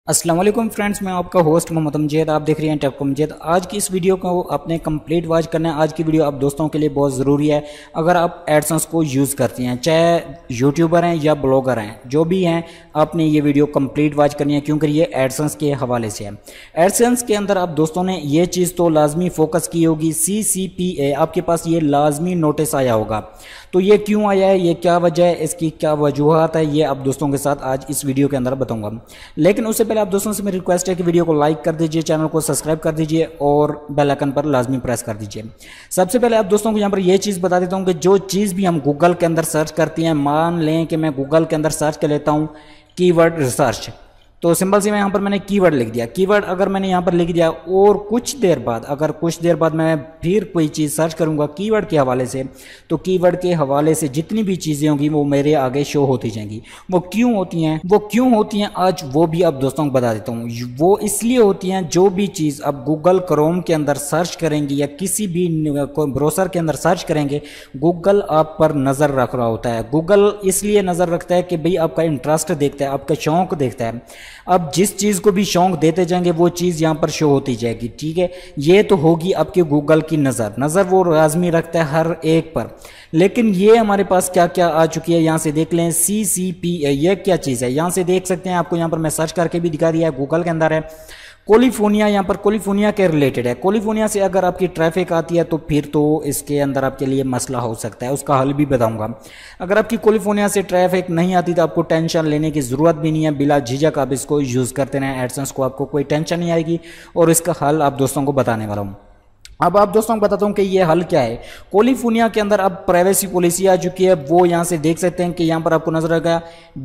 अस्सलाम वालेकुम फ्रेंड्स, मैं आपका होस्ट मोहम्मद अमजद। आप देख रहे हैं टेक अमजद। आज की इस वीडियो को आपने कंप्लीट वॉच करना है। आज की वीडियो आप दोस्तों के लिए बहुत ज़रूरी है। अगर आप एडसेंस को यूज़ करते हैं, चाहे यूट्यूबर हैं या ब्लॉगर हैं, जो भी हैं, आपने ये वीडियो कंप्लीट वॉच करनी है क्योंकि ये एडसेंस के हवाले से है। एडसेंस के अंदर आप दोस्तों ने ये चीज़ तो लाजमी फोकस की होगी, CCPA आपके पास ये लाजमी नोटिस आया होगा। तो ये क्यों आया है, ये क्या वजह है, इसकी क्या वजूहत है, ये आप दोस्तों के साथ आज इस वीडियो के अंदर बताऊंगा। लेकिन उससे पहले आप दोस्तों से मेरी रिक्वेस्ट है कि वीडियो को लाइक कर दीजिए, चैनल को सब्सक्राइब कर दीजिए और बेल आइकन पर लाजमी प्रेस कर दीजिए। सबसे पहले आप दोस्तों को यहाँ पर यह चीज़ बता देता हूँ कि जो चीज़ भी हम गूगल के अंदर सर्च करते हैं, मान लें कि मैं गूगल के अंदर सर्च कर लेता हूँ कीवर्ड रिसर्च, तो सिंपल सी मैं यहाँ पर मैंने कीवर्ड लिख दिया। कीवर्ड अगर मैंने यहाँ पर लिख दिया और कुछ देर बाद मैं फिर कोई चीज़ सर्च करूँगा कीवर्ड के हवाले से, तो कीवर्ड के हवाले से जितनी भी चीज़ें होंगी वो मेरे आगे शो होती जाएंगी। वो क्यों होती हैं आज वो भी आप दोस्तों को बता देता हूँ। वो इसलिए होती हैं, जो भी चीज़ आप गूगल क्रोम के अंदर सर्च करेंगे या किसी भी ब्राउज़र के अंदर सर्च करेंगे, गूगल आप पर नज़र रख रहा होता है। गूगल इसलिए नज़र रखता है कि भाई आपका इंटरेस्ट देखता है, आपका शौक़ देखता है। अब जिस चीज़ को भी शौक देते जाएंगे वो चीज़ यहाँ पर शो होती जाएगी। ठीक है, ये तो होगी आपके गूगल की नज़र वो लाजमी रखता है हर एक पर। लेकिन ये हमारे पास क्या क्या आ चुकी है, यहाँ से देख लें। CCPA ये क्या चीज़ है, यहाँ से देख सकते हैं। आपको यहाँ पर मैं सर्च करके भी दिखा दिया है, गूगल के अंदर है। कैलिफोर्निया, यहाँ पर कैलिफोर्निया के रिलेटेड है। कैलिफोर्निया से अगर आपकी ट्रैफिक आती है तो फिर तो इसके अंदर आपके लिए मसला हो सकता है, उसका हल भी बताऊंगा। अगर आपकी कैलिफोर्निया से ट्रैफिक नहीं आती तो आपको टेंशन लेने की ज़रूरत भी नहीं है, बिला झिझक आप इसको यूज़ करते रहें एडसेंस को, आपको कोई टेंशन नहीं आएगी और इसका हल आप दोस्तों को बताने वाला हूँ। अब आप दोस्तों को बताता हूँ कि ये हल क्या है। कैलिफोर्निया के अंदर अब प्राइवेसी पॉलिसी आ चुकी है, वो यहाँ से देख सकते हैं कि यहाँ पर आपको नजर आएगा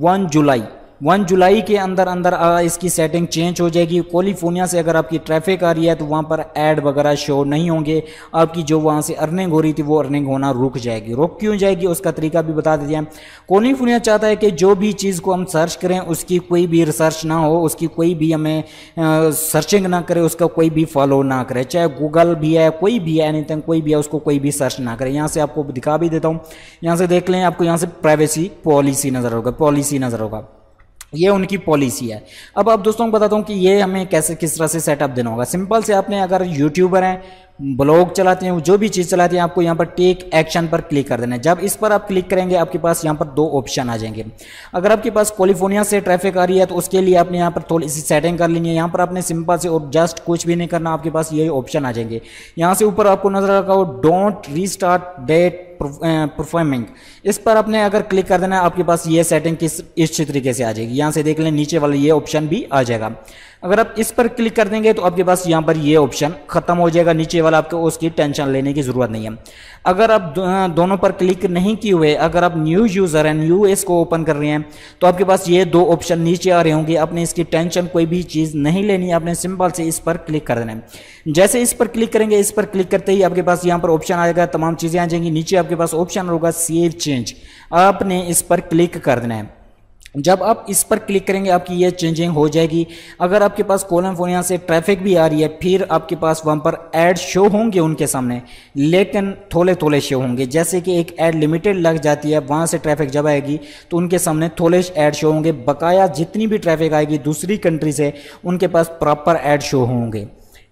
1 जुलाई के अंदर इसकी सेटिंग चेंज हो जाएगी। कैलिफोर्निया से अगर आपकी ट्रैफिक आ रही है तो वहाँ पर ऐड वगैरह शो नहीं होंगे, आपकी जो वहाँ से अर्निंग हो रही थी वो अर्निंग होना रुक जाएगी। रुक क्यों जाएगी उसका तरीका भी बता देते हैं। कैलिफोर्निया चाहता है कि जो भी चीज़ को हम सर्च करें उसकी कोई भी रिसर्च ना हो, उसकी कोई भी हमें सर्चिंग ना करे, उसका कोई भी फॉलो ना करे, चाहे गूगल भी है, कोई भी है, एनीथिंग कोई भी है, उसको कोई भी सर्च ना करे। यहाँ से आपको दिखा भी देता हूँ, यहाँ से देख लें, आपको यहाँ से प्राइवेसी पॉलिसी नज़र होगा, ये उनकी पॉलिसी है। अब आप दोस्तों को बताता हूँ कि ये हमें कैसे किस तरह से सेटअप देना होगा। सिंपल से आपने अगर यूट्यूबर हैं, ब्लॉग चलाते हैं, जो भी चीज़ चलाते हैं, आपको यहाँ पर टेक एक्शन पर क्लिक कर देना है। जब इस पर आप क्लिक करेंगे आपके पास यहाँ पर दो ऑप्शन आ जाएंगे। अगर आपके पास कैलिफोर्निया से ट्रैफिक आ रही है तो उसके लिए आपने यहाँ पर थोड़ी सी सेटिंग कर लेनी है। यहाँ पर आपने सिंपल से और जस्ट कुछ भी नहीं करना, आपके पास ये ऑप्शन आ जाएंगे। यहाँ से ऊपर आपको नजर रखा हो डोंट रीस्टार्ट डेट परफॉर्मिंग, इस पर आपने अगर क्लिक कर देना है आपके पास ये सेटिंग इस तरीके से आ जाएगी। यहाँ से देख लें नीचे वाला ये ऑप्शन भी आ जाएगा। अगर आप इस पर क्लिक कर देंगे तो आपके पास यहाँ पर ये ऑप्शन खत्म हो जाएगा, नीचे वाला आपको उसकी टेंशन लेने की जरूरत नहीं है। अगर आप दोनों पर क्लिक नहीं किए हुए, अगर आप न्यू यूजर हैं, न्यू इसको ओपन कर रहे हैं, तो आपके पास ये दो ऑप्शन नीचे आ रहे होंगे। आपने इसकी टेंशन कोई भी चीज़ नहीं लेनी है, आपने सिंपल से इस पर क्लिक कर देना है। जैसे इस पर क्लिक करेंगे, इस पर क्लिक करते ही आपके पास यहाँ पर ऑप्शन आएगा, तमाम चीज़ें आ जाएंगी। नीचे आपके पास ऑप्शन होगा सेव चेंज, आपने इस पर क्लिक कर देना है। जब आप इस पर क्लिक करेंगे आपकी ये चेंजिंग हो जाएगी। अगर आपके पास कैलिफोर्निया से ट्रैफिक भी आ रही है, फिर आपके पास वहाँ पर ऐड शो होंगे उनके सामने, लेकिन थोड़े शो होंगे। जैसे कि एक ऐड लिमिटेड लग जाती है, वहाँ से ट्रैफिक जब आएगी तो उनके सामने थोड़े ऐड शो होंगे। बकाया जितनी भी ट्रैफिक आएगी दूसरी कंट्री से, उनके पास प्रॉपर ऐड शो होंगे।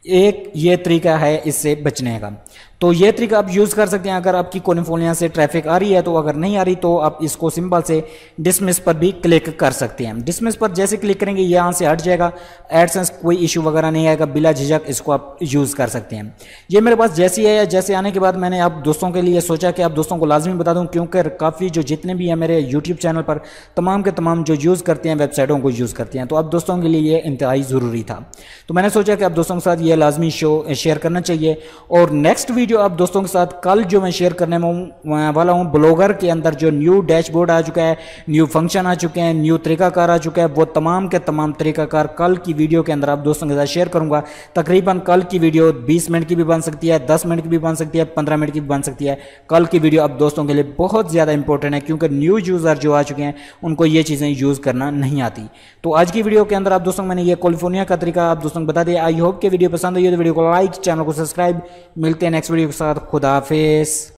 एक ये तरीका है इससे बचने का, तो ये तरीका आप यूज़ कर सकते हैं अगर आपकी कैलिफोर्निया से ट्रैफिक आ रही है। तो अगर नहीं आ रही तो आप इसको सिंपल से डिसमिस पर भी क्लिक कर सकते हैं। डिसमिस पर जैसे क्लिक करेंगे यहाँ से हट जाएगा, एडसेंस कोई इशू वगैरह नहीं आएगा, बिला झिझक इसको आप यूज़ कर सकते हैं। ये मेरे पास जैसे है, जैसे आने के बाद मैंने आप दोस्तों के लिए सोचा कि आप दोस्तों को लाजमी बता दूँ, क्योंकि काफ़ी जो जितने भी हैं मेरे यूट्यूब चैनल पर तमाम के तमाम जो यूज़ करते हैं वेबसाइटों को यूज़ करते हैं, तो आप दोस्तों के लिए ये इंतहाई ज़रूरी था। तो मैंने सोचा कि आप दोस्तों के साथ ये लाजमी शेयर करना चाहिए। और नेक्स्ट वीडियो आप दोस्तों के साथ कल जो मैं शेयर करने वाला हूं, ब्लॉगर के अंदर जो न्यू डैशबोर्ड आ चुका है, न्यू फंक्शन आ चुके हैं, न्यू तरीकाकार आ चुका है, वो तमाम के तमाम तरीकाकार कल की वीडियो के अंदर आप दोस्तों के साथ शेयर करूंगा। तकरीबन कल की वीडियो 20 मिनट की भी बन सकती है, 10 मिनट की भी बन सकती है, 15 मिनट की भी बन सकती है। कल की वीडियो आप दोस्तों के लिए बहुत ज़्यादा इंपॉर्टेंट है, क्योंकि न्यू यूज़र जो आ चुके हैं उनको ये चीज़ें यूज़ करना नहीं आती। तो आज की वीडियो के अंदर आप दोस्तों मैंने ये कैलिफोर्निया का तरीका आप दोस्तों को बता दिया। आई होप कि वीडियो पसंद आई हो तो वीडियो को लाइक, चैनल को सब्सक्राइब। मिलते हैं नेक्स्ट वीडियो के साथ। खुदा हाफिज़।